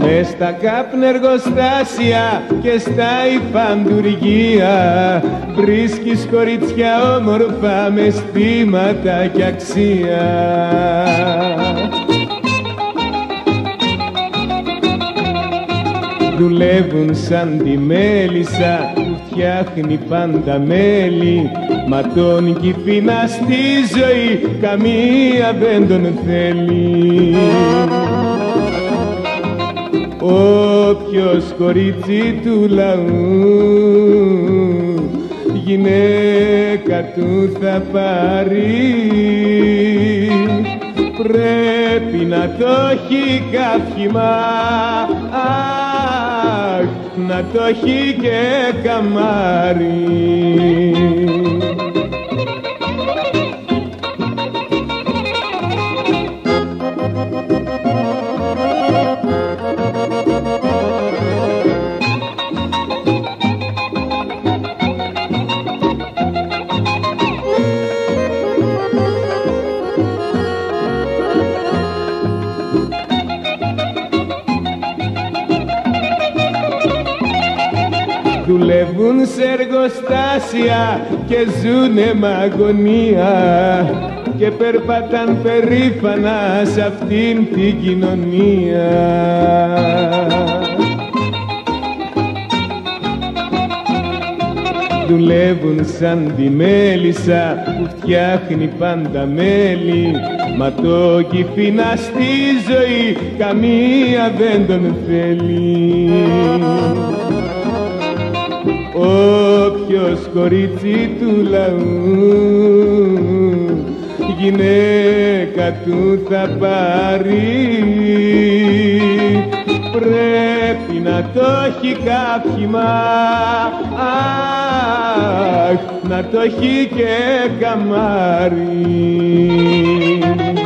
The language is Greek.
μες στα κάπνα εργοστάσια και στα υφαντουργία βρίσκεις κορίτσια όμορφα με αισθήματα κι αξία. Δουλεύουν σαν τη μέλισσα που φτιάχνει πάντα μέλι, μα τον Κυφίνα στη ζωή καμία δεν τον θέλει. Όποιος κορίτσι του λαού γυναίκα του θα πάρει, πρέπει να το έχει καύχημα, αχ, να το έχει και καμάρι. Δουλεύουν σε εργοστάσια και ζουνε μ' αγωνία και περπατάν περήφανα σ' αυτήν την κοινωνία. Δουλεύουν σαν τη μέλισσα που φτιάχνει πάντα μέλι, μα το Κυφίνα στη ζωή καμία δεν τον θέλει. Όποιος κορίτσι του λαού γυναίκα του θα πάρει, πρέπει να το έχει καύχημα, αχ, να το έχει και καμάρι.